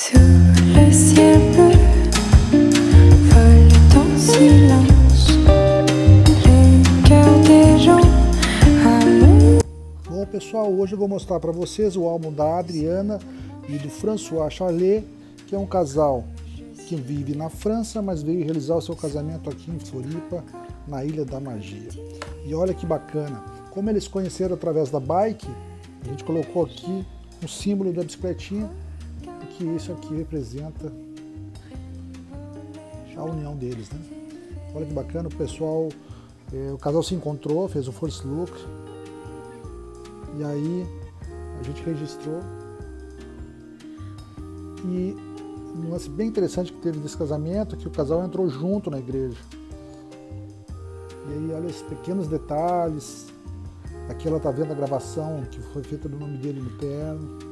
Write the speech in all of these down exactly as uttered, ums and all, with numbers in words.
Sous le ciel bleu, vole en silence les cœurs des gens. Allons. Bom pessoal, hoje eu vou mostrar para vocês o álbum da Adriana e do François Charlet, que é um casal que vive na França, mas veio realizar o seu casamento aqui em Floripa, na Ilha da Magia. E olha que bacana, como eles conheceram através da bike, a gente colocou aqui um símbolo da bicicletinha, que isso aqui representa a união deles, né? Olha que bacana, o pessoal, é, o casal se encontrou, fez o first look, e aí a gente registrou. E um lance bem interessante que teve desse casamento é que o casal entrou junto na igreja. E aí olha esses pequenos detalhes. Aqui ela está vendo a gravação que foi feita do nome dele no terno.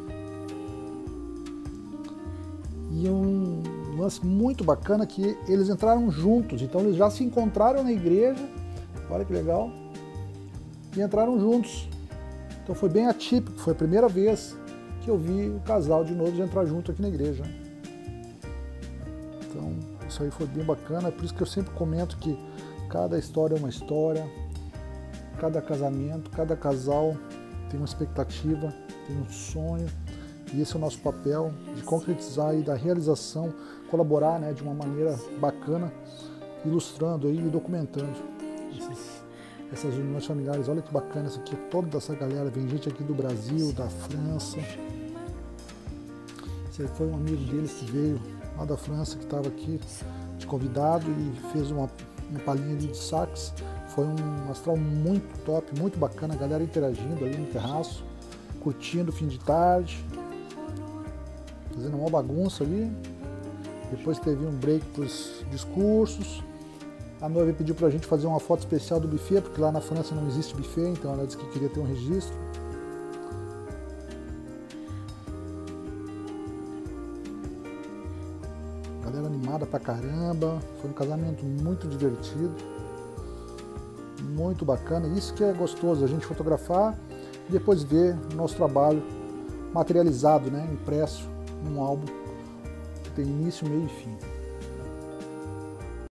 E um lance muito bacana que eles entraram juntos, então eles já se encontraram na igreja, olha que legal, e entraram juntos. Então foi bem atípico, foi a primeira vez que eu vi o casal de novo entrar junto aqui na igreja. Então isso aí foi bem bacana, é por isso que eu sempre comento que cada história é uma história, cada casamento, cada casal tem uma expectativa, tem um sonho. E esse é o nosso papel, de concretizar e da realização, colaborar, né, de uma maneira bacana, ilustrando aí e documentando esses, essas uniões familiares. Olha que bacana isso aqui, toda essa galera, vem gente aqui do Brasil, da França. Esse aí foi um amigo deles que veio lá da França, que estava aqui de convidado e fez uma, uma palhinha ali de sax. Foi um astral muito top, muito bacana, a galera interagindo ali no terraço, curtindo o fim de tarde, fazendo uma bagunça ali. Depois teve um break para os discursos. A noiva pediu para a gente fazer uma foto especial do buffet, porque lá na França não existe buffet, então ela disse que queria ter um registro. Galera animada pra caramba, foi um casamento muito divertido, muito bacana. Isso que é gostoso, a gente fotografar e depois ver o nosso trabalho materializado, né, impresso num álbum que tem início, meio e fim.